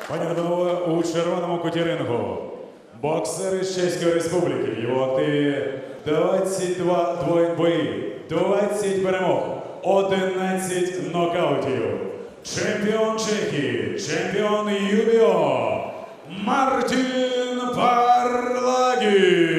Пані та панове, у червоному куті рингу боксер із Чеської Республіки. В його активі 22 бої, 20 перемог, 11 нокаутів. Чемпіон Чехії, чемпіон ЮБО Мартін Парлагі.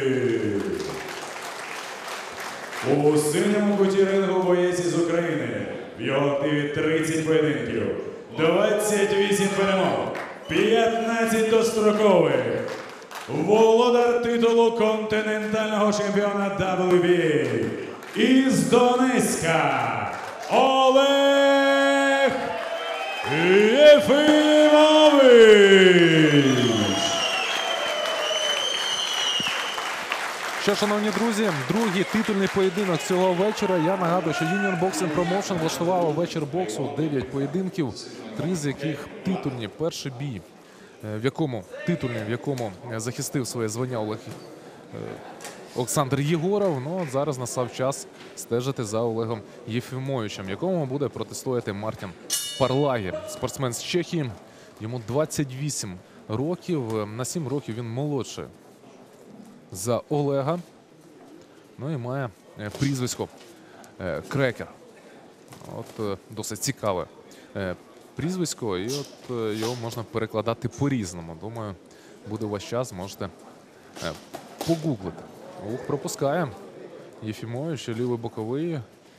У синьому куті рингу боєць із України. В його активі 30 поєдинків, 28 перемог, 15 дострокових. Володар титулу континентального чемпіона WBA із Донецька Олег Єфімович. Що, шановні друзі, другий титульний поєдинок цього вечора. Я нагадую, що Union Boxing Promotion влаштував вечір боксу, 9 поєдинків, 3 з яких титульні. Перший бій, в якому захистив своє звання Олександр Єгоров. Ну, зараз настав час стежити за Олегом Єфімовичем, якому буде протистояти Мартін Парлагі. Спортсмен з Чехії, йому 28 років, на 7 років він молодший за Олега. Ну і має прізвисько Крекер. От досить цікаве прізвисько, і от його можна перекладати по-різному. Думаю, буде у вас час, можете погуглити. Ух, пропускає Єфімович, лівий боковий.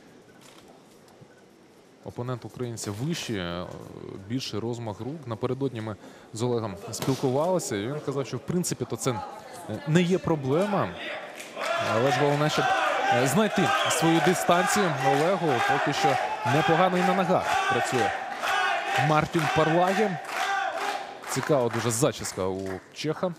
Опонент українця вищий, більший розмах рук. Напередодні ми з Олегом спілкувалися, і він казав, що в принципі то це не є проблема. Але ж головне, щоб знайти свою дистанцію Олегу. Поки що непогано і на ногах працює Мартін Парлагі. Цікава дуже зачіска у чеха.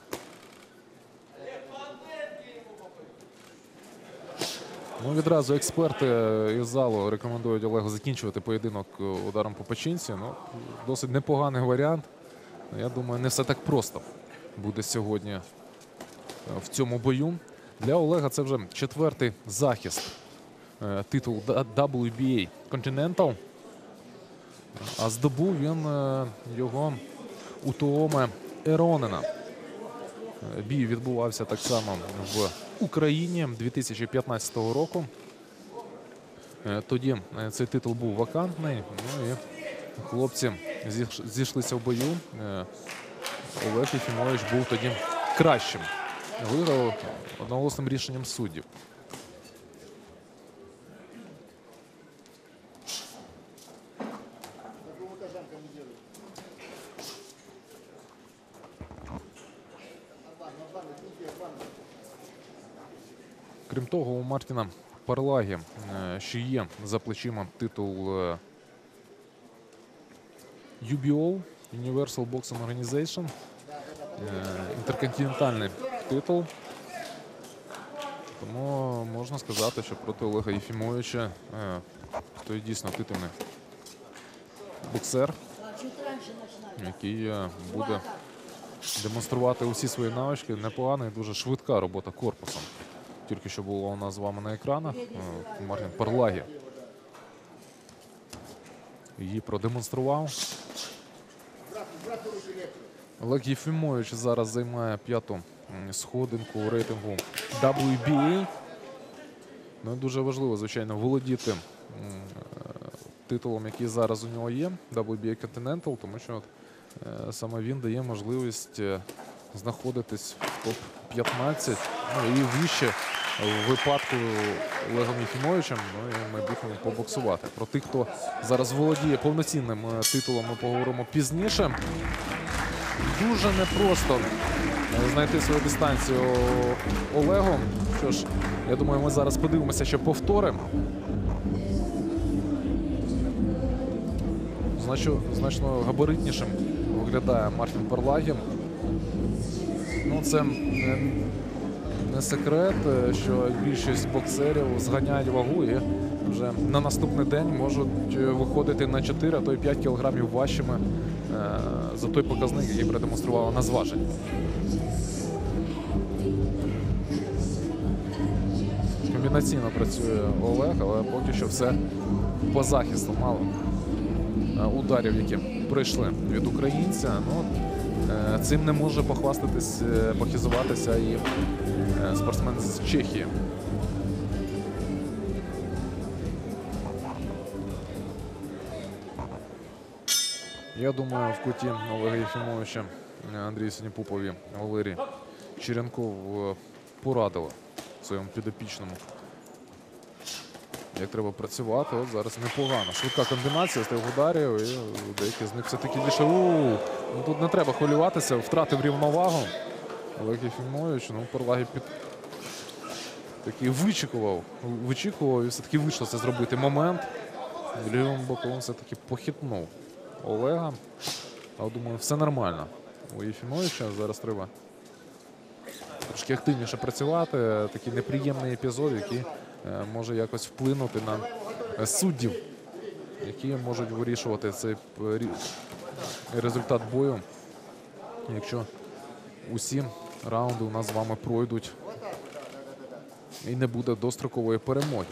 Ну, відразу експерти із залу рекомендують Олегу закінчувати поєдинок ударом по печінці. Ну, досить непоганий варіант. Я думаю, не все так просто буде сьогодні в цьому бою. Для Олега це вже 4-й захист титулу WBA Continental. А здобув він його у Туоме Еронена. Бій відбувався так само в Україні 2015 року. Тоді цей титул був вакантний. Ну і хлопці зійшлися в бою. Олег Єфімович був тоді кращим. Виграв одноголосним рішенням суддів. Крім того, у Мартіна Парлагі ще є за плечима титул UBO Universal Boxing Organization. Інтерконтинентальний титул. Тому можна сказати, що проти Олега Єфімовича той дійсно титульний боксер, який буде демонструвати усі свої навички. Непогана і дуже швидка робота корпусом. Тільки що було у нас з вами на екранах. Мартін Парлагі її продемонстрував. Олег Єфімович зараз займає 5-ту сходинку у рейтингу WBA. Ну, дуже важливо, звичайно, володіти титулом, який зараз у нього є, WBA Continental, тому що саме він дає можливість знаходитись в топ-15, ну, і вище в випадку Олегом Єфімовичем, ну, і в майбутньому побоксувати. Про тих, хто зараз володіє повноцінним титулом, ми поговоримо пізніше. Дуже непросто знайти свою дистанцію Олегу. Що ж, я думаю, ми зараз подивимося ще повтори. Значно габаритнішим виглядає Мартін Парлагі. Ну, це не секрет, що більшість боксерів зганяють вагу і вже на наступний день можуть виходити на 4, а то й 5 кілограмів важчими за той показник, який продемонстрували на зваженні. Комбінаційно працює Олег, але поки що все по захисту. Мало ударів, які пройшли від українця. Ну, цим не може похизуватися і спортсмен з Чехії. Я думаю, в куті Олега Єфімовича Андрію Синєпупові Валерій Черенков порадила своєму підопічному, як треба працювати. От зараз непогано. Швидка комбінація з тих ударів, і деякі з них все-таки дійшли. Ну, тут не треба хвилюватися, втратив рівновагу. Олег Єфімович, ну, Парлагі такий вичікував і все-таки вийшло це зробити момент. Лівим боком все-таки похитнув Олега. Але, думаю, все нормально у Єфімовича. Зараз треба трошки активніше працювати. Такий неприємний епізод, який може якось вплинути на суддів, які можуть вирішувати цей результат бою, якщо усі раунди у нас з вами пройдуть і не буде дострокової перемоги.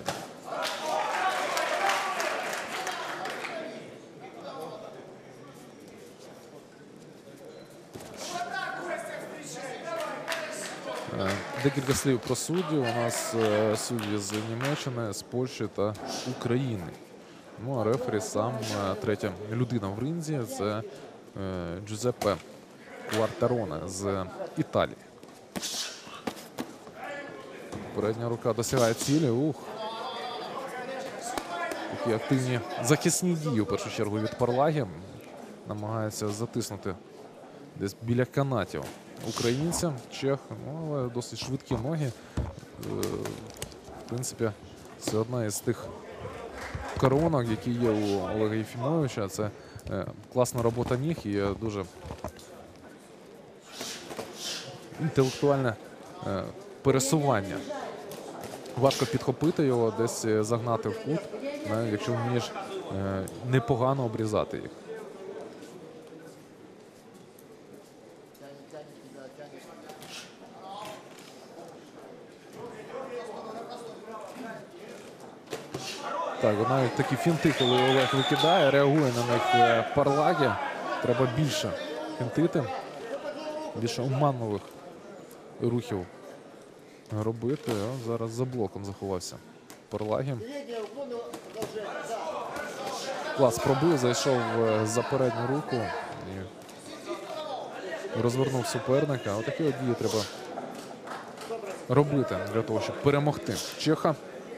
Декілька слів про суддів. У нас судді з Німеччини, з Польщі та України. Ну, а рефері сам третя людина в ринзі – це Джузеппе Квартароне з Італії. Передня рука досягає цілі. Такі активні захисні дії, в першу чергу, від Парлагі. Намагається затиснути десь біля канатів українця, чех, ну, але досить швидкі ноги. В принципі, це одна із тих коронок, які є у Олега Єфімовича. Це класна робота ніг і дуже інтелектуальне пересування. Важко підхопити його, десь загнати в кут, якщо вмієш непогано обрізати їх. Так, навіть такі фінти, коли Олег викидає, реагує на них Парлагі. Треба більше фінтити, більше оманливих рухів робити. О, зараз за блоком заховався Парлагі. Клас пробив, зайшов за передню руку і розвернув суперника. Отакі от дії треба робити для того, щоб перемогти чеха.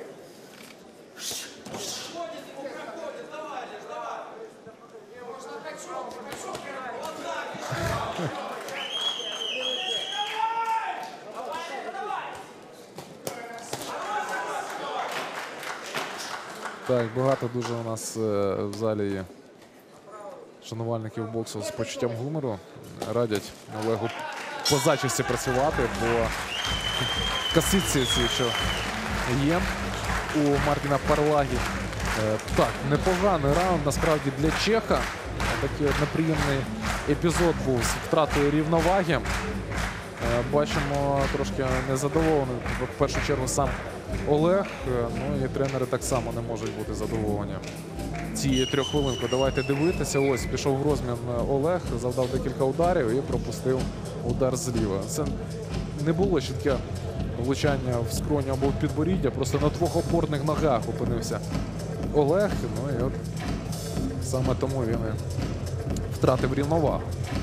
Так, багато дуже у нас в залі є шанувальників боксу з почуттям гумору. Радять Олегу по зачісті працювати, по косиці, що є у Мартіна Парлагі. Так, непоганий раунд насправді для чеха. Такий от неприємний епізод був з втратою рівноваги. Бачимо, трошки незадоволений в першу чергу сам Олег. Ну і тренери так само не можуть бути задоволені цією трьоххвилинкою. Давайте дивитися. Ось пішов в розмін Олег, завдав декілька ударів і пропустив удар зліва. Це не було чітке влучання в скроню або в підборіддя, просто на двох опорних ногах опинився Олег. Ну і от саме тому він і втратив рівновагу.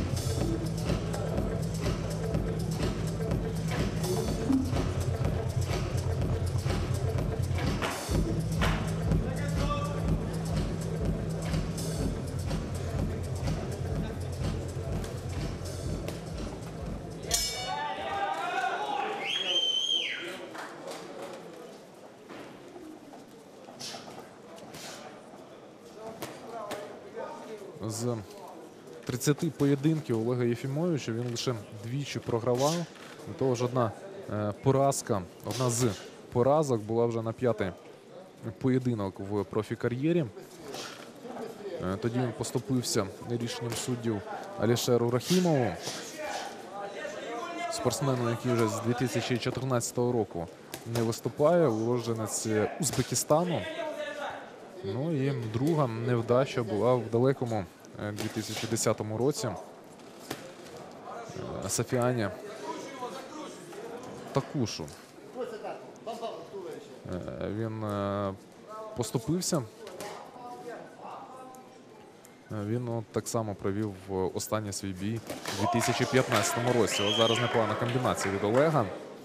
З 30 поєдинків Олега Єфімовича він лише двічі програвав. До того ж, одна з поразок була вже на 5-й поєдинок в профі-кар'єрі. Тоді він поступився рішенням суддів Алішеру Рахімову, спортсмену, який вже з 2014 року не виступає, уродженець Узбекистану. Ну і друга невдача була в далекому 2010 році. Сафіані Такушу. Він поступився. Він так само провів останній свій бій у 2015 році. Ось зараз непогана комбінація від Олега.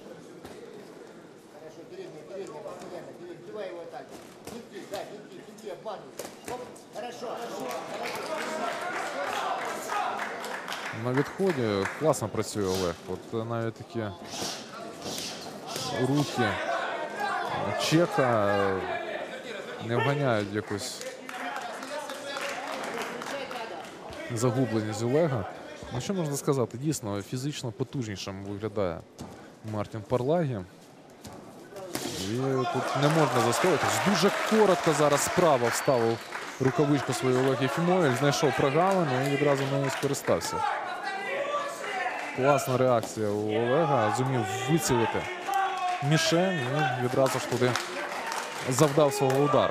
На відході класно працює Олег. От навіть такі руки чека не вганяють якусь загубленість Олега. Ну що можна сказати? Дійсно, фізично потужнішим виглядає Мартін Парлагі. І тут не можна застоятись. Дуже коротко зараз справа вставив рукавичку свою Олег Єфімович, знайшов прогалину і відразу нею скористався. Класна реакція у Олега. Зумів вицілити мішень і відразу ж туди завдав свого удару.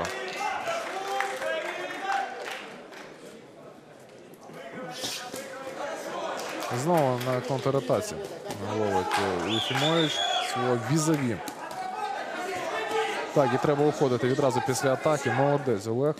Знову на контратаці ловить Єфімович свого візаві. Так, і треба уходити відразу після атаки. Молодець Олег.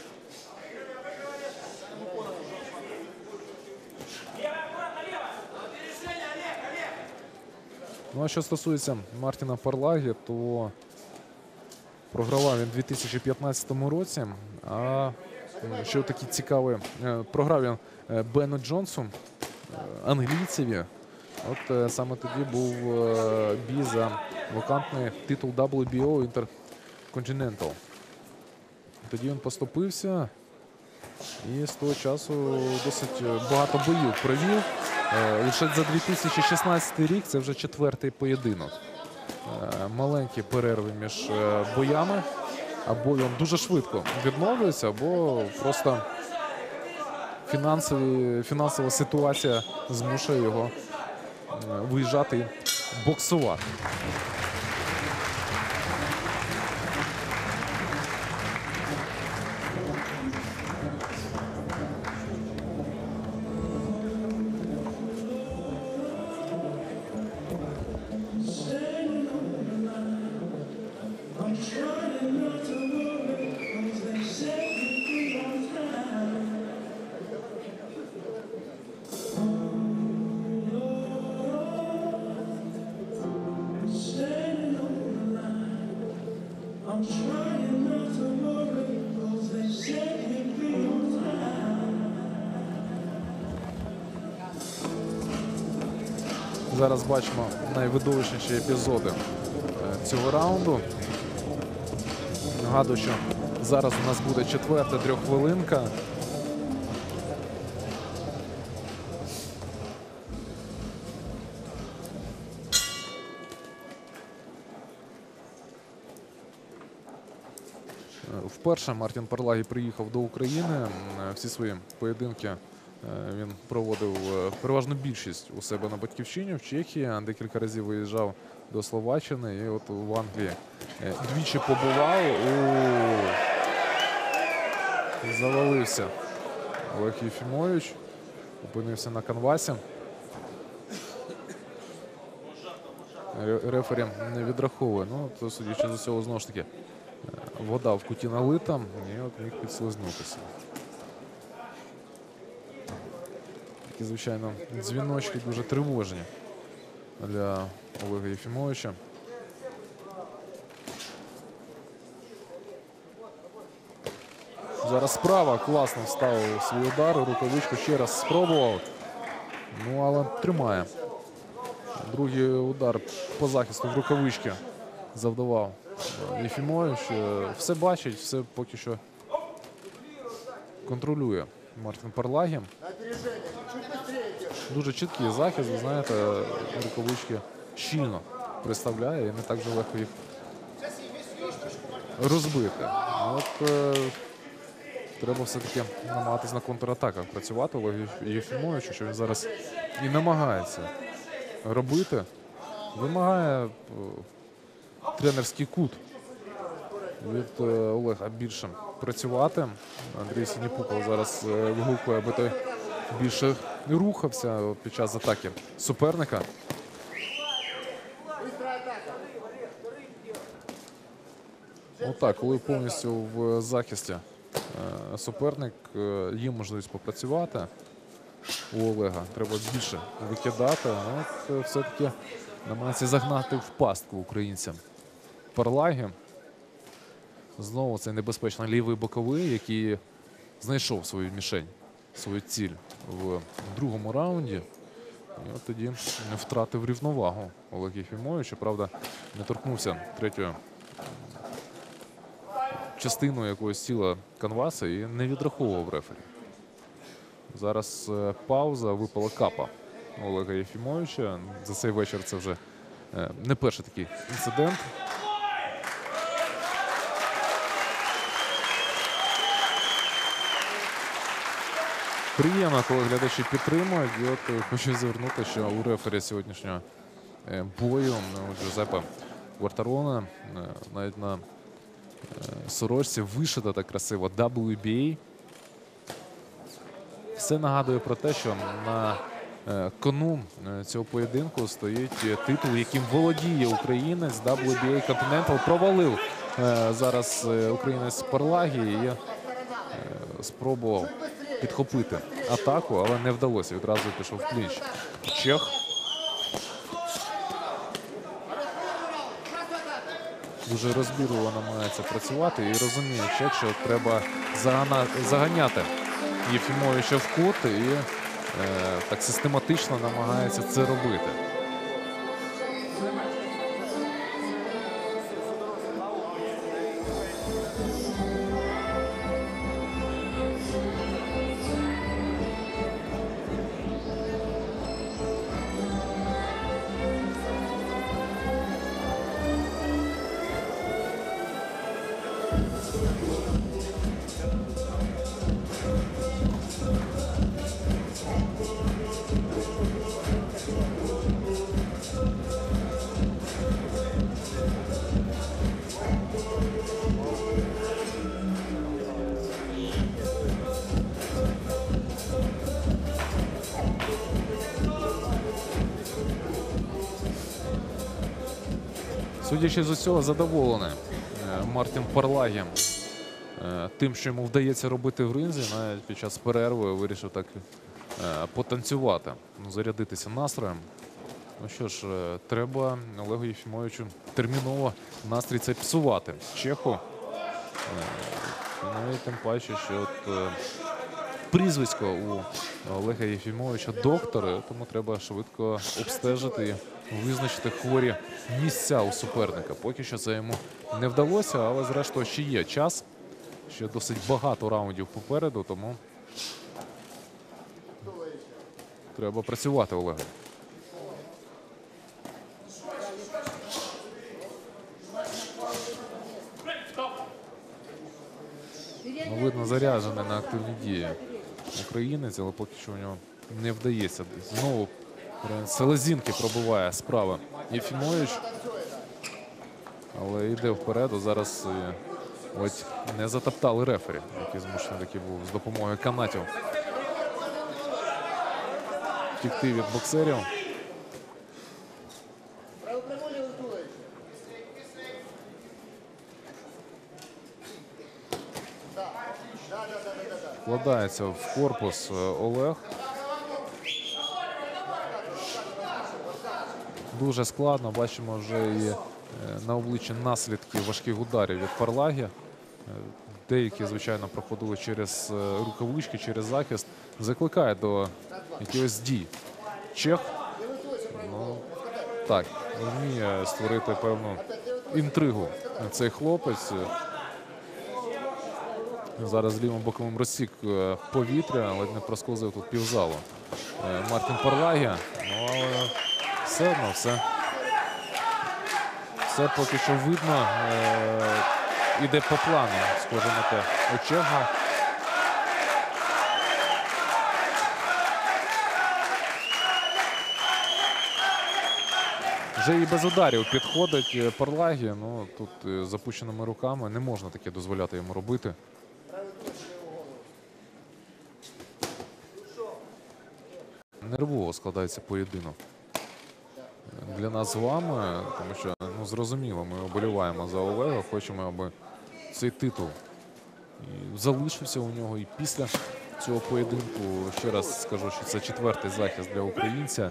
Ну, а що стосується Мартіна Парлагі, то програвав він у 2015 році. А що такі цікаві, програв він Бену Джонсу, англійцеві. От саме тоді був бій за вакантний титул WBO Intercontinental. Тоді він поступився і з того часу досить багато боїв провів. Лише за 2016 рік це вже 4-й поєдинок. Маленькі перерви між боями. Або він дуже швидко відновлюється, або просто фінансова ситуація змушує його виїжджати і боксувати. Зараз бачимо найвидовищніші епізоди цього раунду. Нагадую, що зараз у нас буде 4-та трьоххвилинка. Вперше Мартін Парлагі приїхав до України. Всі свої поєдинки він проводив переважно більшість у себе на батьківщині в Чехії. Декілька разів виїжджав до Словаччини і от в Англії двічі побував. Завалився Олег Єфімович, опинився на канвасі. Рефері не відраховує. Ну, то, судячи з цього, знову ж таки, вода в куті налита і от міг підслизнутися. Такі, звичайно, дзвіночки дуже тривожні для Олега Єфімовича. Зараз справа класно вставив свій удар, рукавичку ще раз спробував, ну але тримає. Другий удар по захисту в рукавички завдавав Єфімович. Все бачить, все поки що контролює Мартін Парлагі. Дуже чіткий захист, ви знаєте, рукавички щільно приставляє і не так же легко їх розбити. От треба все-таки намагатись на контратаках працювати Олегу Єфімовичу, що він зараз і намагається робити. Вимагає тренерський кут від Олега більше працювати. Андрій Сініпуков зараз вигукує, аби той більше рухався під час атаки суперника. Отак, коли повністю в захисті суперник, є можливість попрацювати. У Олега треба більше викидати, але все-таки намагається загнати в пастку українцям Парлаги. Знову цей небезпечний лівий боковий, який знайшов свою мішень, свою ціль в другому раунді. І от тоді втратив рівновагу Олег Єфімович. Правда, не торкнувся третьою частиною якогось тіла канваса і не відраховував рефері. Зараз пауза, випала капа Олега Єфімовича. За цей вечір це вже не перший такий інцидент. Приємно, коли глядачі підтримують. І от хочу звернути, що у рефері сьогоднішнього бою Джузеппе Квартарона навіть на сорочці вишита так красиво WBA. Все нагадує про те, що на кону цього поєдинку стоїть титул, яким володіє українець. WBA Continental провалив зараз українець Парлаги і спробував підхопити атаку, але не вдалося. Відразу пішов в клінч чех. Дуже розбірливо намагається працювати і розуміє чех, що треба заганяти Єфімовича в кут і так систематично намагається це робити. Судячи з усього, задоволений Мартін Парлаги тим, що йому вдається робити в ринзі. Навіть під час перерви вирішив так потанцювати, зарядитися настроєм. Ну що ж, треба Олегу Єфімовичу терміново настрій цей псувати чеху. Навіть тим паче, що от прізвисько у Олега Єфімовича доктор, тому треба швидко обстежити і визначити хворі місця у суперника. Поки що це йому не вдалося, але зрештою ще є час. Ще досить багато раундів попереду, тому треба працювати Олегу. Ну, видно, заряджений на активні дії українець, але поки що у нього не вдається. Знову селезінки пробиває справа Єфімович, але йде вперед. Зараз ось не затоптали рефері, який змушений такий був з допомогою канатів втікти від боксерів. Вкладається в корпус Олег. Дуже складно. Бачимо вже і на обличчі наслідки важких ударів від Парлаги. Деякі, звичайно, проходили через рукавички, через захист. Закликає до якихось дій. Чех, ну, так, вміє створити певну інтригу цей хлопець. Зараз лівим боковим розсік повітря, ледь не проскозив тут півзалу Мартін Парлаги. Ну, але все одно, все поки що видно. Іде по плану, схоже на те, у чеха. Вже і без ударів підходить Парлаги. Ну, тут запущеними руками не можна таке дозволяти йому робити. нервово складається поєдинок для нас з вами, тому що, ну, зрозуміло, ми вболіваємо за Олега, хочемо, аби цей титул і залишився у нього і після цього поєдинку. Ще раз скажу, що це 4-й захист для українця.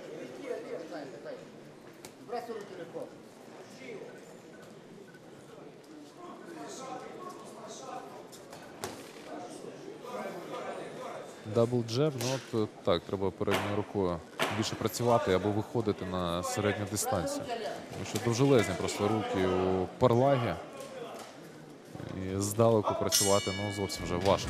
Дабл джеб, ну от так, треба передньою рукою більше працювати або виходити на середню дистанцію. Тому що довжелезні просто руки у Парлагі. І здалеку працювати, ну, зовсім вже важко.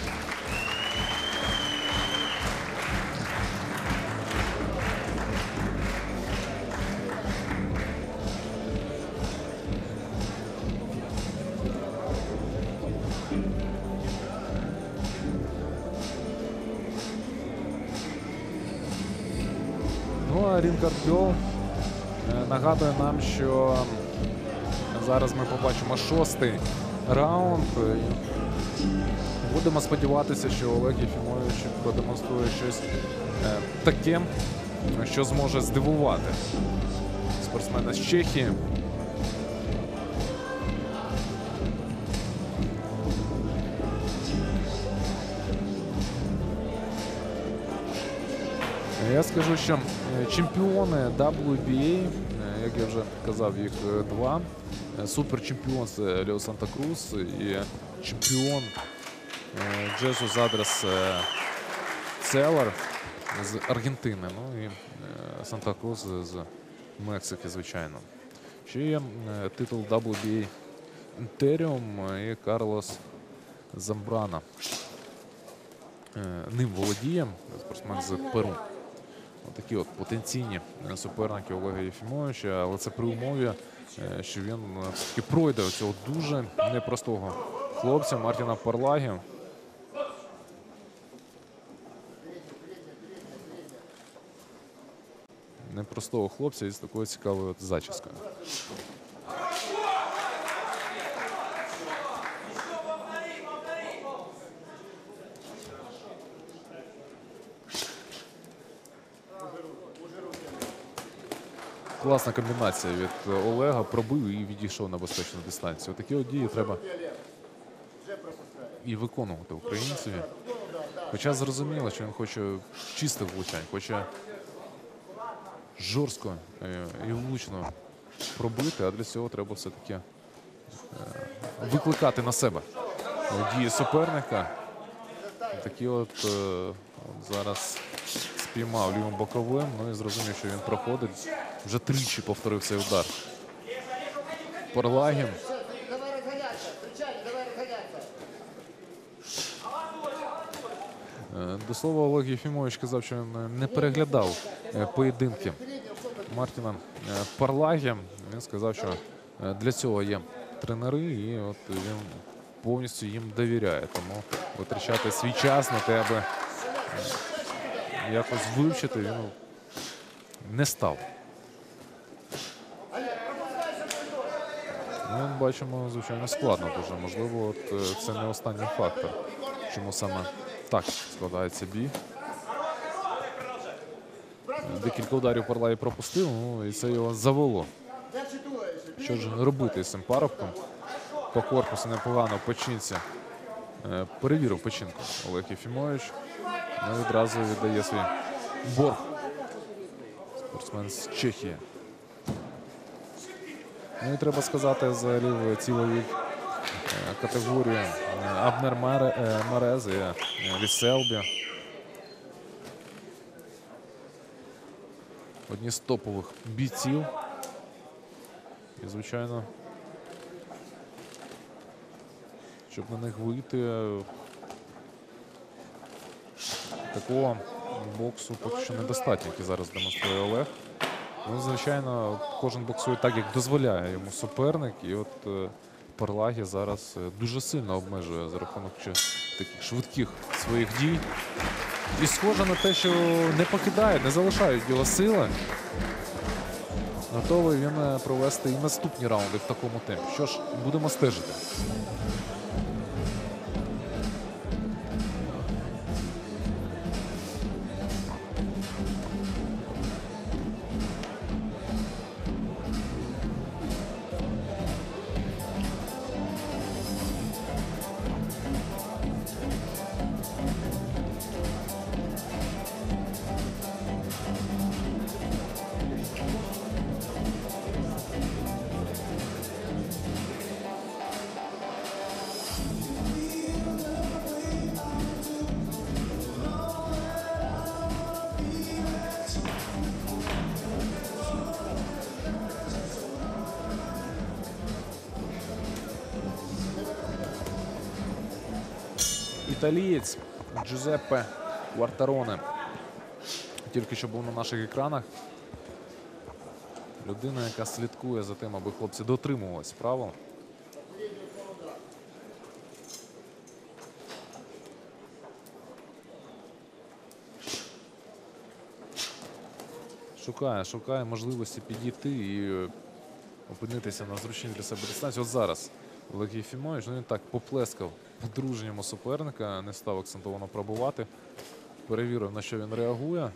Ну, а Рінкард Гьол нагадує нам, що зараз ми побачимо 6-й раунд. Будемо сподіватися, що Олег Єфімович продемонструє щось таке, що зможе здивувати спортсмена з Чехії. Я скажу, що чемпіони WBA, як я вже казав, їх два. Суперчемпіон – це Лео Санта-Крус і чемпіон Джесус Адрес Целар з Аргентини. Ну і Санта-Крус з Мексики, звичайно. Ще є титул WBA Інтеріум і Карлос Замбрана. Ним володіє спортсмен з Перу. Такі от потенційні суперники Олега Єфімовича, але це при умові, що він все-таки пройде цього дуже непростого хлопця Мартіна Парлагі. Непростого хлопця із такою цікавою от зачіскою. Класна комбінація від Олега, пробив і відійшов на безпечну дистанцію. Такі от дії треба і виконувати українцеві. Хоча зрозуміло, що він хоче чистих влучань, хоче жорстко і влучно пробити, а для цього треба все-таки викликати на себе дії суперника. Такі от зараз спіймав лівим боковим, ну і зрозумів, що він проходить. Вже тричі повторив цей удар. Парлагі. До слова, Олег Єфімович казав, що він не переглядав поєдинки Мартіна Парлагі. Він сказав, що для цього є тренери, і от він повністю їм довіряє. Тому витрачати свій час на те, аби якось вивчити, він не став. Ми бачимо, звичайно, складно дуже. Можливо, от це не останній фактор, чому саме так складається бій. Декілька ударів Парлагі пропустив, ну і це його завело. Що ж робити з цим парубком? По корпусу непогано, печінці. Перевірив печінку Олег Єфімович. Ну, відразу віддає свій борг. Спортсмен з Чехії. Ну і треба сказати, взагалі в ціловій категорії Абнер Марез і Ліселбі. Одні з топових бійців. І, звичайно, щоб на них вийти, такого боксу поки що недостатньо, який зараз демонструє Олег. Ну, звичайно, кожен боксує так, як дозволяє йому суперник. І от Парлагі зараз дуже сильно обмежує за рахунок таких швидких своїх дій. І схоже на те, що не покидають, не залишають його сили. Готовий він провести і наступні раунди в такому темпі. Що ж, будемо стежити. італієць Джузеппе Квартароне. Тільки що був на наших екранах. Людина, яка слідкує за тим, аби хлопці дотримувались правил. Шукає можливості підійти і опинитися на зручній для себе дистанції. От зараз Олег Єфімович, він так поплескав по-дружньому суперника, не став акцентовано пробувати. Перевірив, на що він реагує.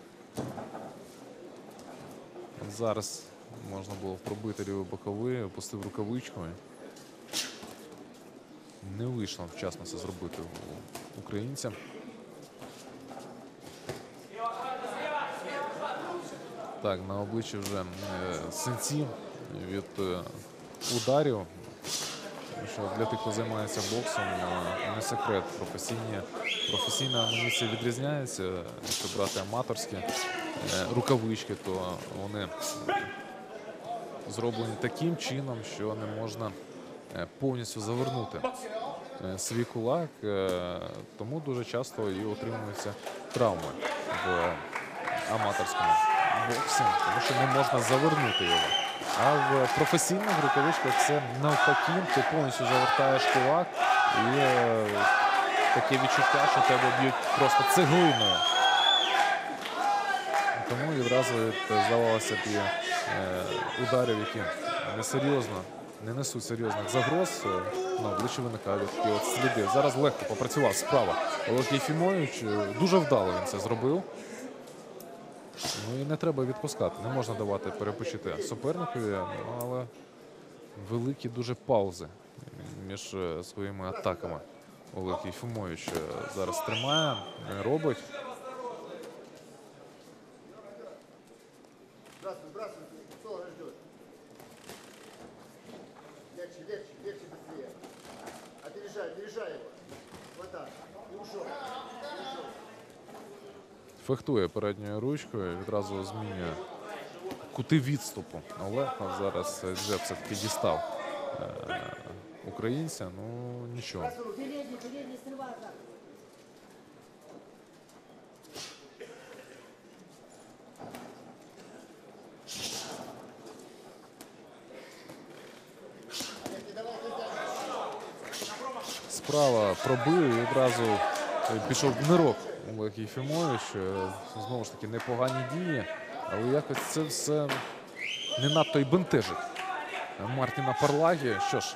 Зараз можна було пробити лівий боковий, опустив рукавичку. Не вийшло вчасно це зробити у українця. Так, на обличчі вже синці від ударів. Що для тих, хто займається боксом, не секрет. Професійна амуніція відрізняється. Якщо брати аматорські рукавички, то вони зроблені таким чином, що не можна повністю завернути свій кулак. Тому дуже часто і отримуються травми в аматорському боксі, тому що не можна завернути його. А в професійних рукавичках це навпаки, ти повністю завертаєш кулак і таке відчуття, що тебе б'ють просто цеглиною. Тому відразу здавалося б ударів, які не несуть серйозних загроз, на обличчі виникають такі от сліди. Зараз легко попрацював справа Олег Єфімович, дуже вдало він це зробив. Ну і не треба відпускати, не можна давати перепочити суперникові, але великі дуже паузи між своїми атаками. Олег Єфімович зараз тримає, робить. Фехтує передньою ручкою, відразу змінює кути відступу. Олег зараз Джеб все-таки дістав українця, ну нічого. Справа пробив і відразу пішов в нирок Олег Єфімович. Знову ж таки непогані дії, але якось це все не надто й бентежить Мартіна Парлагі. Що ж,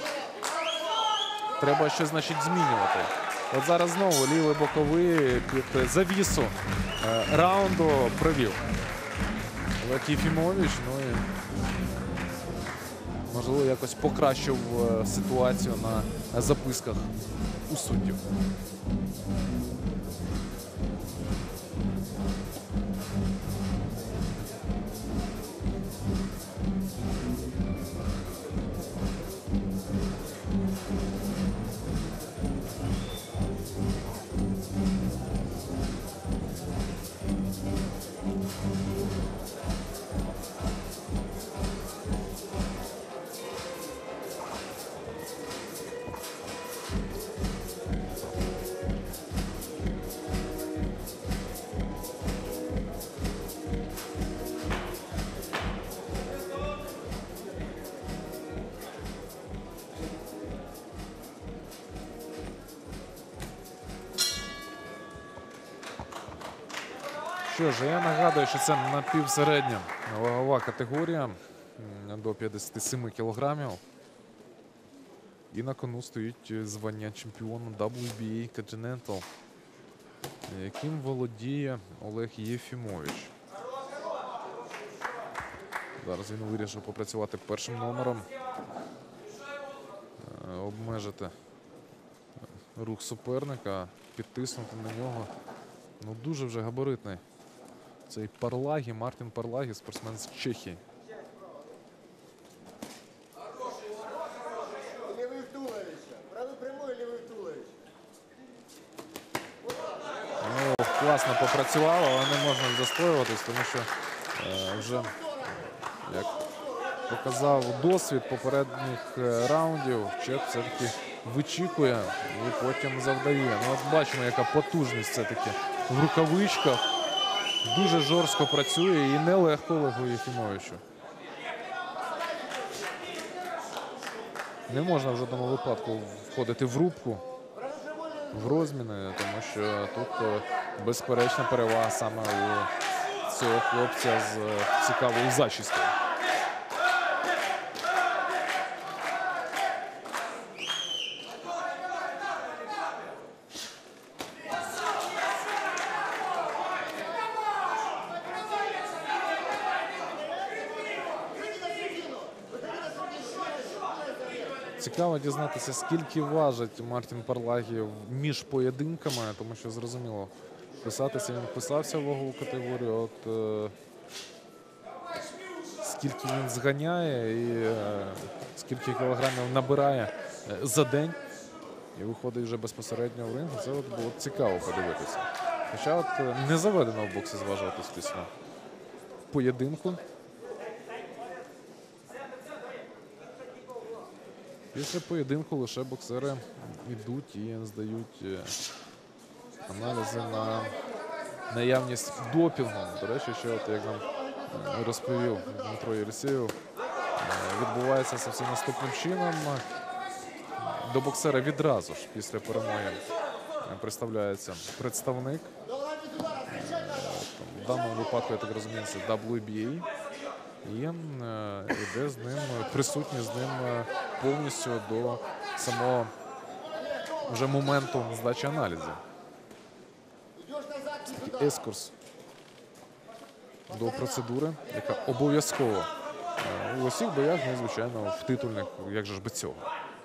треба щось, значить, змінювати. От зараз знову лівий боковий під завісу раунду провів Олег Єфімович. Ну і можливо якось покращив ситуацію на записках у суддів. Що ж, я нагадую, що це напівсередня вагова категорія до 57 кілограмів. І на кону стоїть звання чемпіону WBA Continental, яким володіє Олег Єфімович. Зараз він вирішив попрацювати першим номером, обмежити рух суперника, підтиснути на нього. Ну, дуже вже габаритний цей Парлагі, Мартін Парлагі, спортсмен з Чехії. Левый в туловище. Правый прямой, левый в туловище. Ну, класно попрацював, але не можна застоюватись, тому що вже, як показав досвід попередніх раундів, Чех все-таки вичікує і потім завдає. Ну, от бачимо, яка потужність все-таки в рукавичках. Дуже жорстко працює і нелегко Олегу Єфімовичу. Не можна в жодному випадку входити в рубку, в розміни, тому що тут безперечна перевага саме у цього хлопця з цікавою зачіскою. Цікаво дізнатися, скільки важить Мартін Парлагі між поєдинками, тому що, зрозуміло, писатися він вписався в вагову категорію, от скільки він зганяє і скільки кілограмів набирає за день і виходить вже безпосередньо в ринг, це от було цікаво подивитися. Хоча от не заведено в боксі зважуватись після поєдинку. Після поєдинку лише боксери йдуть і здають аналізи на наявність допінгу. До речі, що, от, як нам розповів Дмитро Єрсєєв, відбувається це все наступним чином. До боксера відразу ж після перемоги представляється представник. В даному випадку, я так розумію, це WBA. І йде з ним, присутній з ним повністю до самого вже моменту здачі аналізів. Екскурс до процедури, яка обов'язково у усіх боях, ну, звичайно, в титульних, як же ж без цього.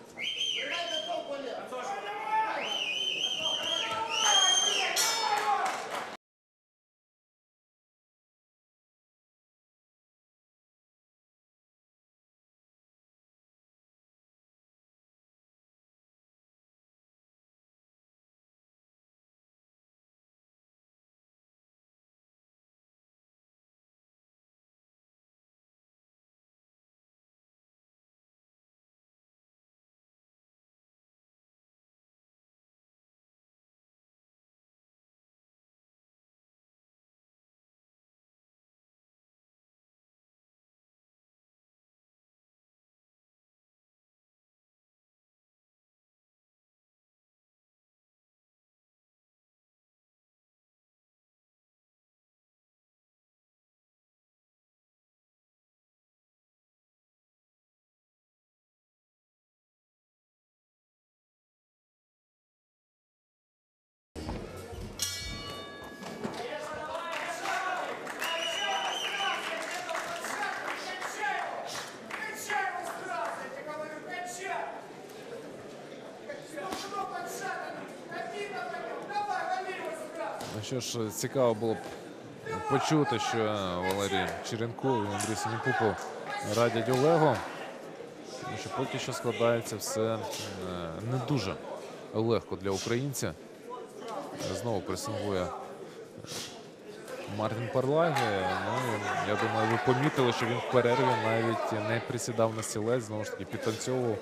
Що ж, цікаво було б почути, що Валерій Черенков і Андрій Синєпупов радять Олегу, тому що поки що складається все не дуже легко для українця. Знову пресингує Мартін Парлагі. Ну, я думаю, ви помітили, що він в перерві навіть не присідав на стілець, знову ж таки підтанцьовував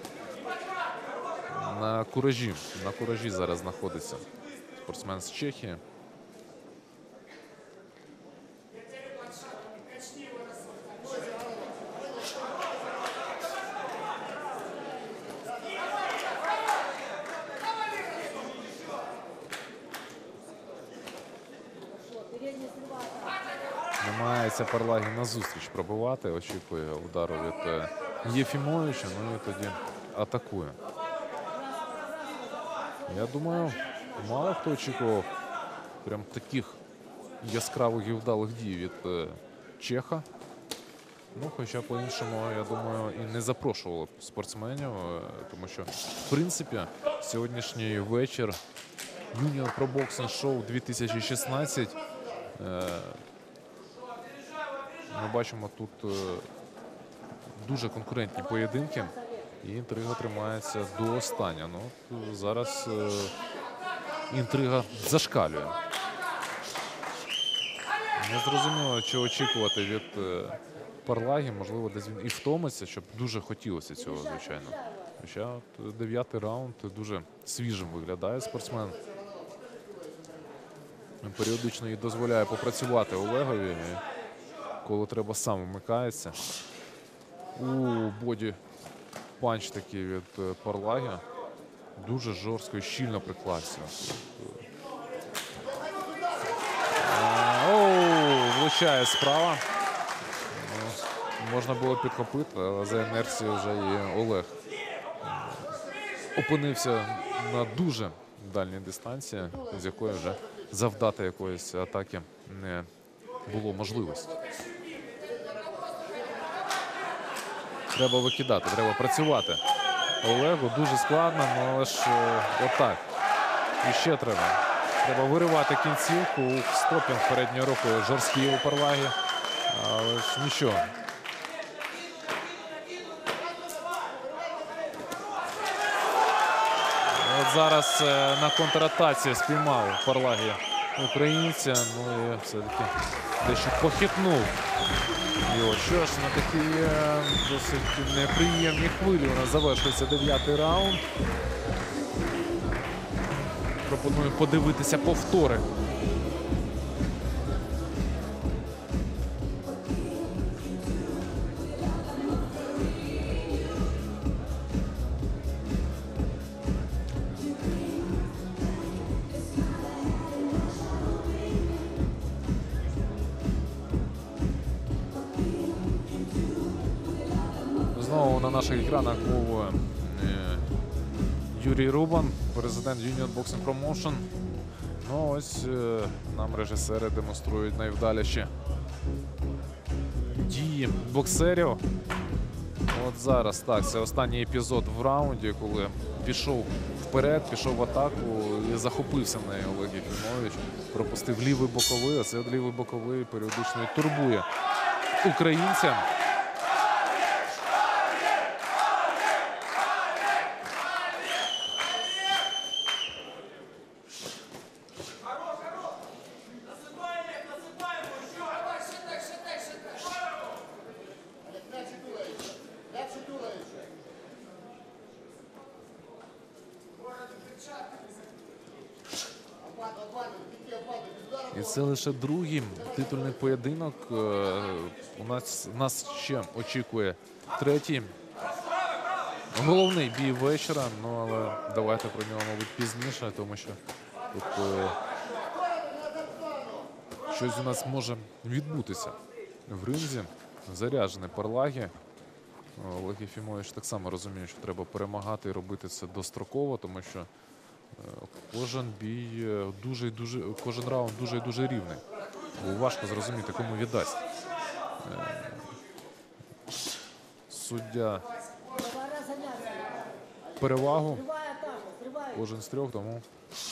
на куражі. На куражі зараз знаходиться спортсмен з Чехії. Намагається Парлагі назустріч пробивати, очікує удару від Єфімовича, ну і тоді атакує. Я думаю, мало хто очікував прям таких яскравих і вдалих дій від чеха. Ну, хоча по-іншому, я думаю, і не запрошували спортсменів, тому що, в принципі, сьогоднішній вечір Junior Pro Boxing Show 2016 ми бачимо тут дуже конкурентні поєдинки і інтрига тримається до останнього. Ну, зараз інтрига зашкалює. Не зрозуміло, що очікувати від Парлагі, можливо, десь він і втомиться, щоб дуже хотілося цього, звичайно. Хоча от 9-й раунд дуже свіжим виглядає спортсмен. Періодично і дозволяє попрацювати Олегові, і коли треба, сам вмикається. Боді панч такий від Парлагі. Дуже жорстко і щільно приклався. Влучає справа. Можна було підхопити, але за інерцією вже і Олег опинився на дуже дальній дистанції, з якої вже завдати якоїсь атаки не було можливості. Треба викидати, треба працювати. Олегу дуже складно, але ж отак. І ще треба. Треба виривати кінцівку. Стропінг передньої руки жорсткий у Парлагі. Але ж нічого. От зараз на контратаці спіймав Парлагі українця. Ну і все-таки дещо похитнув його. Що ж, на такій досить неприємній хвилі у нас завершується 9-й раунд. Пропоную подивитися повтори. Знову на наших екранах був Юрій Рубан, президент Union Boxing Promotion. Ну ось нам режисери демонструють найвдаліші дії боксерів. От зараз так, це останній епізод в раунді, коли пішов вперед, пішов в атаку і захопився нею Олег Єфімович. Пропустив лівий боковий, а цей лівий боковий періодично і турбує українця. І це лише другий титульний поєдинок. У нас ще очікує третій. Головний бій вечора, ну але давайте про нього, мабуть, пізніше, тому що тут щось у нас може відбутися в ринзі. Заряджений Парлагі. Олег Єфімович так само розуміє, що треба перемагати і робити це достроково, тому що кожен бій кожен раунд дуже і дуже рівний. Важко зрозуміти, кому віддасть. Суддя перевагу. Кожен з трьох, тому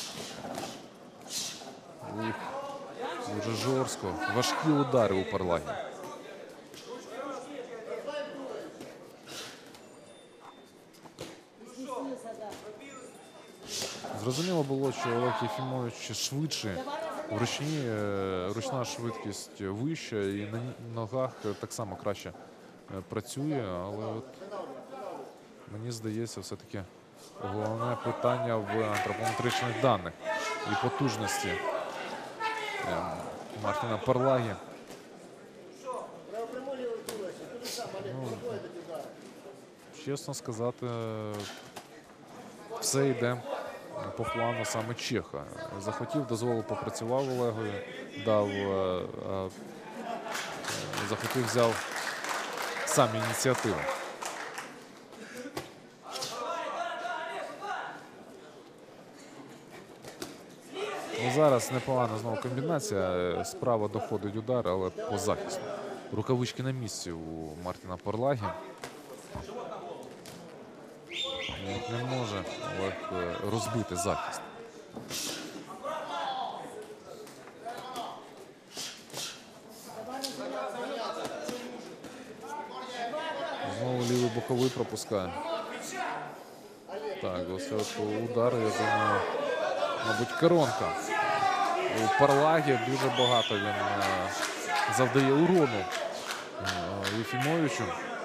дуже жорстко. Важкі удари у Парлагі. Зрозуміло було, що Олег Єфімович швидший, ручна швидкість вища і на ногах так само краще працює, але от мені здається, все-таки головне питання в антропометричних даних і потужності Мартіна Парлагі. Чесно сказати, все йде по плану саме чеха. Захотів, дозволив, попрацював Олегові, дав, захотів, взяв сам ініціативу. Ну, зараз непогана знову комбінація. Справа доходить удар, але по захисту. Рукавички на місці у Мартіна Парлагі. Не може Олег розбити захист. Знову лівий боковий пропускає. Так, ось от удар, я думаю, мабуть, коронка. У Парлагі дуже багато він завдає урону Єфімовичу.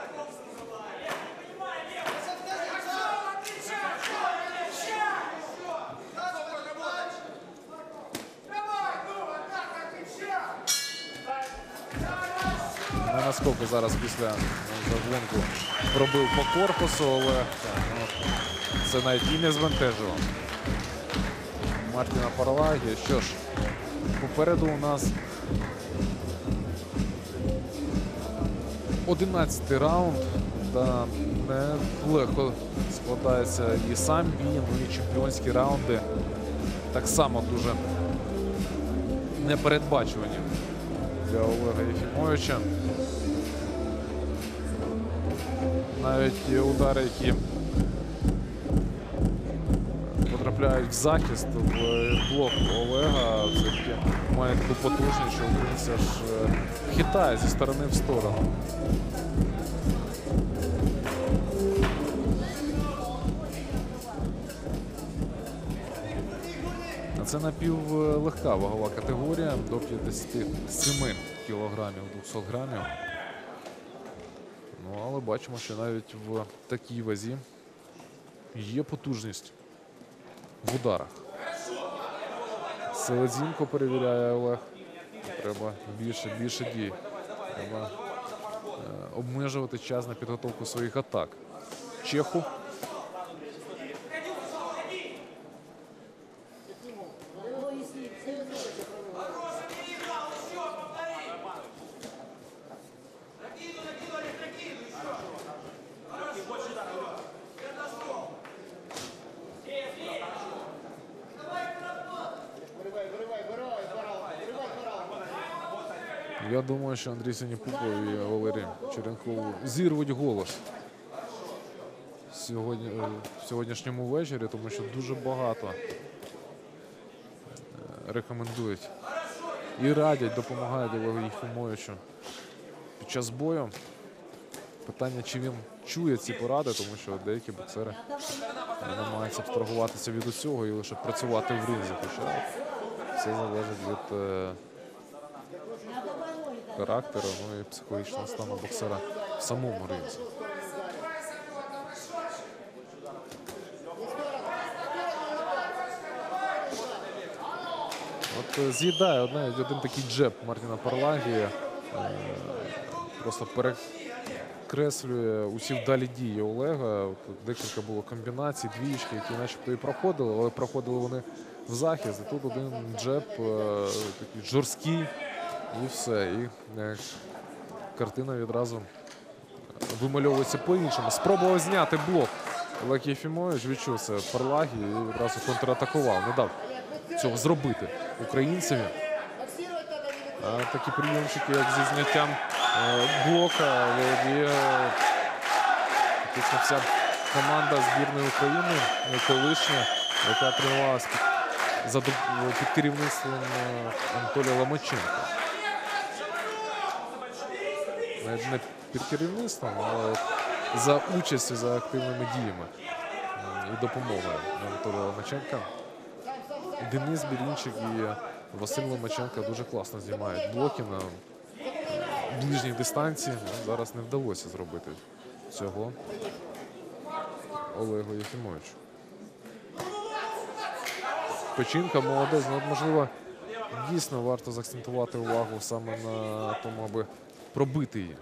На наскоку зараз після загонку пробив по корпусу, але це навіть і не збентежило Мартіна Паралагі. Що ж, попереду у нас 11-й раунд, та нелегко складається і сам бій, ну і чемпіонські раунди так само дуже непередбачувані для Олега Єфімовича. Навіть удари, які потрапляють в захист, в блок Олега, все-таки має таку потужність, що українця ж хитає зі сторони в сторону. Це напівлегка вагова категорія до 57 кілограмів, 200 грамів. Ну, але бачимо, що навіть в такій вазі є потужність в ударах. Селезінко перевіряє Олег. Треба більше дій. Треба обмежувати час на підготовку своїх атак. Чеху. Я думаю, що Андрій Синіпуков і Валерій Черенков зірвуть голос в сьогоднішньому вечорі, тому що дуже багато рекомендують і радять, допомагають Олегу Єфімовичу під час бою. Питання, чи він чує ці поради, тому що деякі боксери намагаються абстрагуватися від усього і лише працювати в ринзі. Хоча все залежить від характеру, ну і психологічного стану боксера в самому ринзі. От з'їдає один такий джеб Мартіна Паралагі, просто перекреслює усі вдалі дії Олега. Тут декілька було комбінацій, двічки, які начебто і проходили, але проходили вони в захист. І тут один джеб такий жорсткий, і все. І картина відразу вимальовується по-іншому. Спробував зняти блок. Олег Єфімович відчув це Паралагі і відразу контратакував. Не дав цього зробити українцеві. Такі прийомчики, як зі зняттям блока, володіє фактично вся команда збірної України, колишня, яка тренувалася під керівництвом Анатолія Ломаченка. Навіть не під керівництвом, але за участю, за активними діями і допомогою Анатолія Ломаченка. Денис Білінчик і Василь Ломаченко дуже класно знімають блоки на ближній дистанції. Зараз не вдалося зробити цього Олегу Єфімовичу. Печінка молодець, ну, можливо, дійсно варто заакцентувати увагу саме на тому, аби пробити її.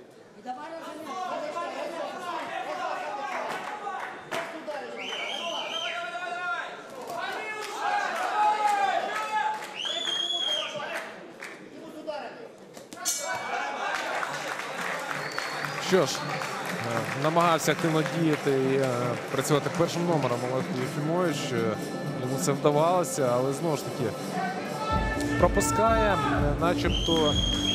Що ж, намагався активно діяти і працювати першим номером Олег Єфімович. Йому це вдавалося, але знову ж таки пропускає, начебто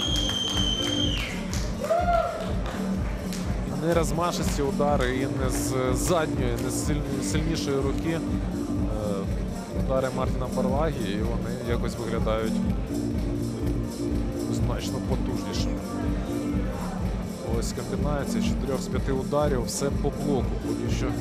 не розмашисті удари і не з задньої, не з сильнішої руки удари Мартіна Паралагі, і вони якось виглядають значно потужнішими. Ось комбінація 4 з 5 ударів, все по блоку, поки що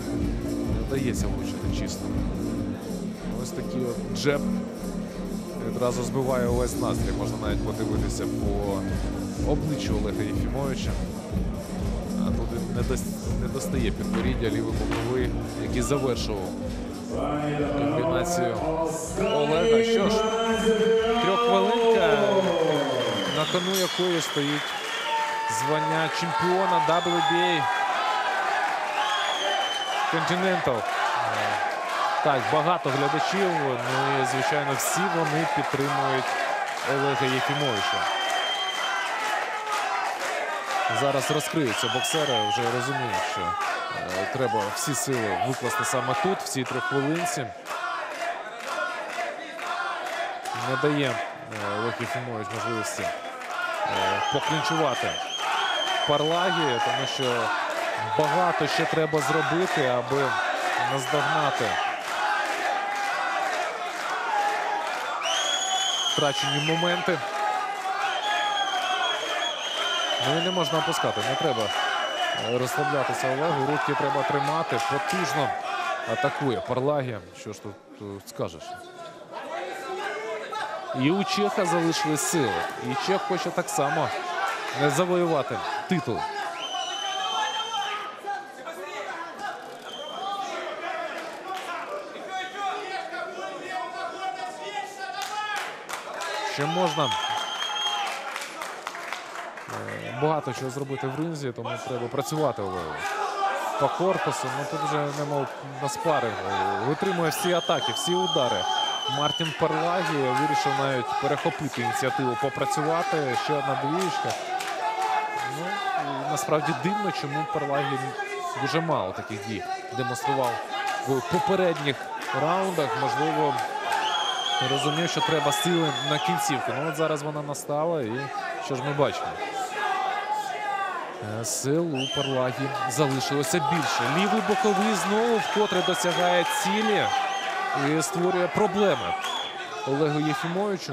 не вдається влучити чисто. Ось такий от джеб від одразу збиває увесь настрій. Можна навіть подивитися по обличчю Олега Єфімовича. А туди не достає підборіддя лівий боковий, який завершував комбінацію Олега. Що ж, трьоххвилинка, на кону якої стоїть звання чемпіона WBA Continental. Так, багато глядачів, ну і, звичайно, всі вони підтримують Олега Єфімовича. Зараз розкриються боксери, вже розуміють, що треба всі сили викласти саме тут, в цій трьоххвилинці. Не дає Олег Єфімович можливості поклінчувати Парлагі, тому що багато ще треба зробити, аби наздогнати втрачені моменти. Ну і не можна опускати, не треба розслаблятися Олегу. Руки треба тримати, потужно атакує Парлагі. Що ж тут скажеш? І у Чеха залишились сили. І Чех хоче так само завоювати титул. Ще можна багато чого зробити в ринзі, тому треба працювати Олегу. По корпусу, ну тут вже немов на спарингу. Витримує всі атаки, всі удари. Мартін Парлагі вирішив навіть перехопити ініціативу, попрацювати. Ще одна двієчка. Ну, насправді дивно, чому Парлагі дуже мало таких дій демонстрував в попередніх раундах. Можливо, розумів, що треба сили на кінцівку. Ну от зараз вона настала і що ж ми бачимо? Сил у Парлагі залишилося більше. Лівий боковий знову вкотре досягає цілі і створює проблеми Олегу Єфімовичу.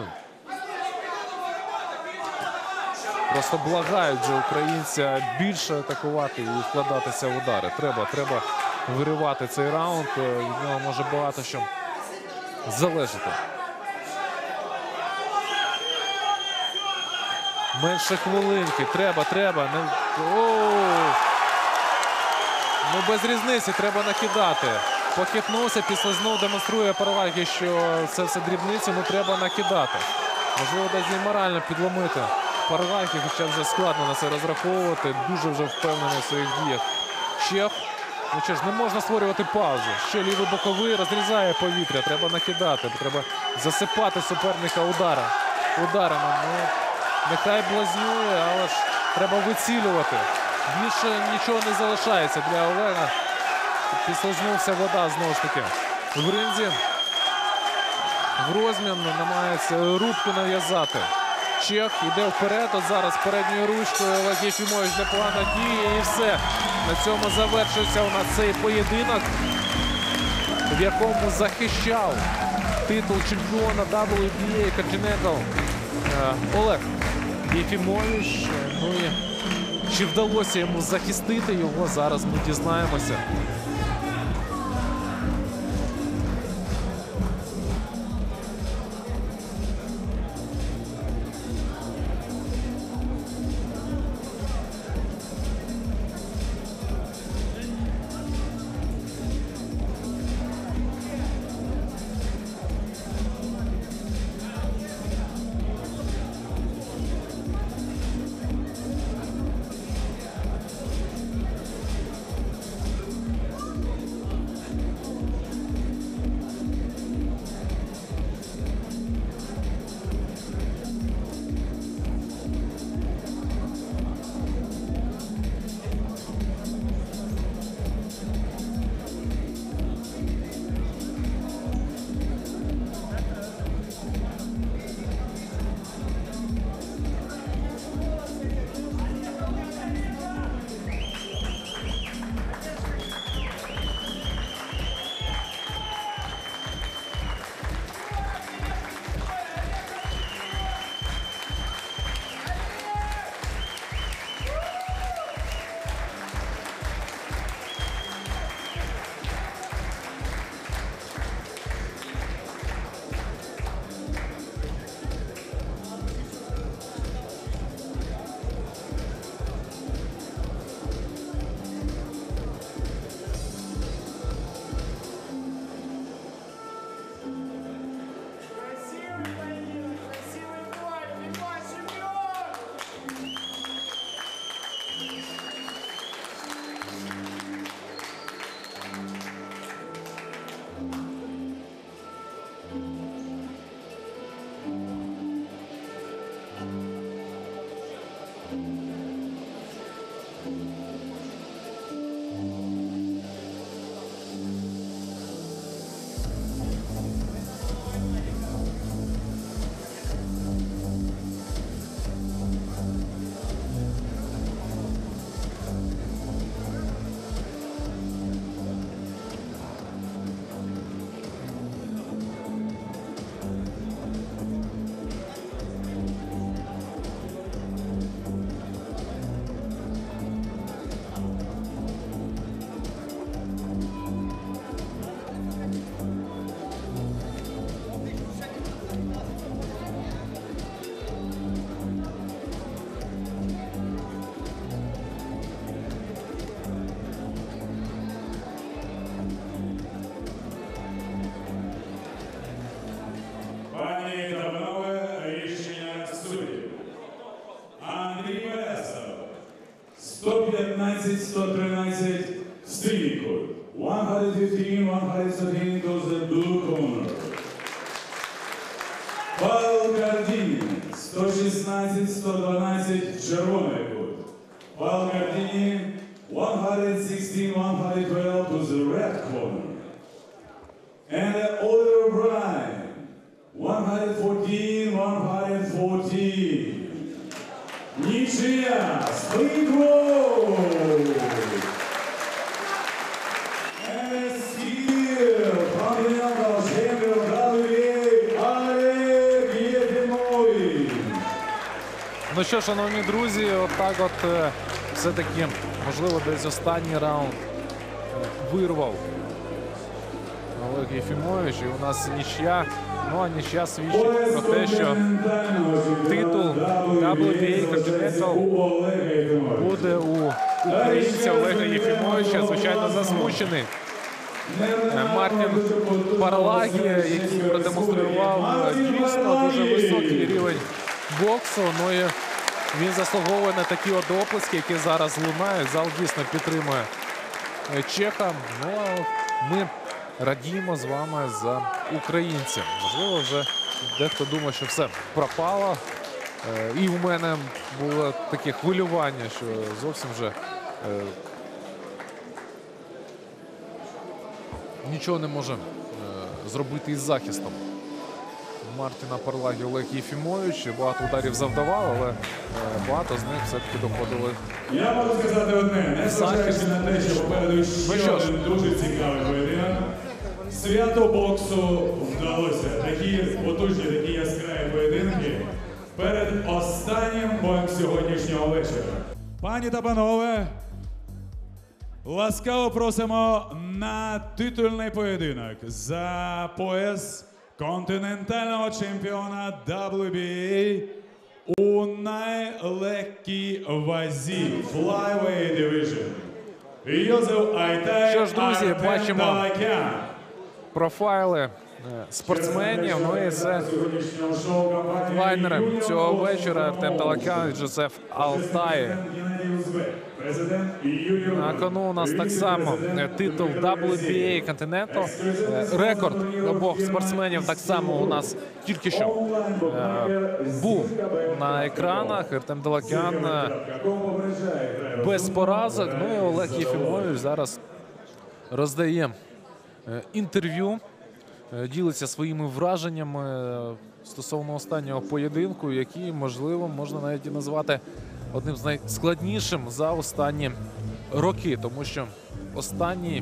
Просто благають вже українця більше атакувати і вкладатися в удари. Треба виривати цей раунд. Від нього може багато що залежати. Менше хвилинки. Треба. Ну, без різниці, треба накидати. Похитнувся, після знову демонструє Парлагі, що це все дрібниці, ну треба накидати. Можливо, десь і морально підломити Парлагі, хоча вже складно на це розраховувати. Дуже вже впевнений в своїх діях Чех. Ну що ж, не можна створювати паузу. Ще лівий боковий розрізає повітря, треба накидати, треба засипати суперника ударами. Ну, нехай блазнює, але ж треба вицілювати. Більше нічого не залишається для Олега. Підслизнувся вода знову ж таки в ринзі. В розмін намагається рубку нав'язати. Чех йде вперед. От зараз передньою ручкою Олег Єфімович непогано діє. І все. На цьому завершується у нас цей поєдинок, в якому захищав титул чемпіона WBA Continental Олег Єфімович. Ну і чи вдалося йому захистити його, зараз ми дізнаємося. Андрій Бересов. 115-113 стійку. 115-113 to the blue corner. Павел Гардінін. 116-112 червоний кут. Павел Гардінін. 116-112 to the red corner. And Oliver Bryan. 114-114. Нічия! Спринтвол! And a skill from the National Champion WBA, Олег Єфімович. Ну що, шановні друзі, отак все-таки, можливо, десь останній раунд вирвав Олег Єфімович. І у нас нічия. Ну, а нічия свідчить про те, що титул WBA Continental буде у українця Олега Єфімовича. Звичайно, засмучений Мартін Парлагі, який продемонстрував дійсно дуже високий рівень боксу. Ну і він заслуговує на такі от оплески, які зараз лунають. Зал дійсно підтримує чеха. Ну, а ми радіємо з вами за українців. Можливо, вже дехто думає, що все пропало. І в мене було таке хвилювання, що зовсім вже нічого не може зробити із захистом Мартіна Парлагі Олег Єфімович. Багато ударів завдавав, але багато з них все-таки доходили. Я можу сказати одне, незважаючи на те, що попереду ще один дуже цікавий поєдинок. Свято боксу вдалося. Такі потужні, такі яскраві поєдинки перед останнім боєм сьогоднішнього вечора. Пані та панове, ласкаво просимо на титульний поєдинок за пояс континентального чемпіона WBA у найлегкій вазі Flyweight Division. Йозеф Айтай, Що ж, друзі, Артем бачимо Далакян. профайли спортсменів. Ну і це лайнери цього вечора Артем Далакян і Джозеф Алтай. На кону у нас так само титул WBA Continental. Рекорд обох спортсменів так само у нас тільки що був на екранах. Артем Далакян без поразок. Ну і Олег Єфімович зараз роздає інтерв'ю, ділиться своїми враженнями стосовно останнього поєдинку, який, можливо, можна навіть і назвати одним з найскладнішим за останні роки, тому що останній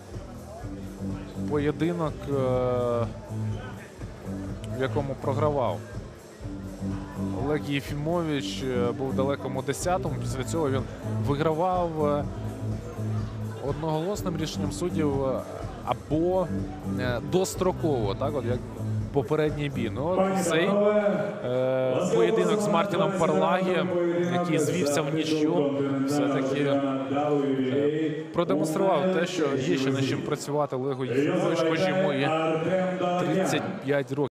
поєдинок, в якому програвав Олег Єфімович, був в далекому 10-му. Після цього він вигравав одноголосним рішенням суддів або достроково, так от як попередній бій. Ну, от цей поєдинок з Мартіном Парлагі, який звівся в нічю, все-таки продемонстрував те, що є ще над чим працювати Олегу Єфімовичу, хоч йому і 35 років.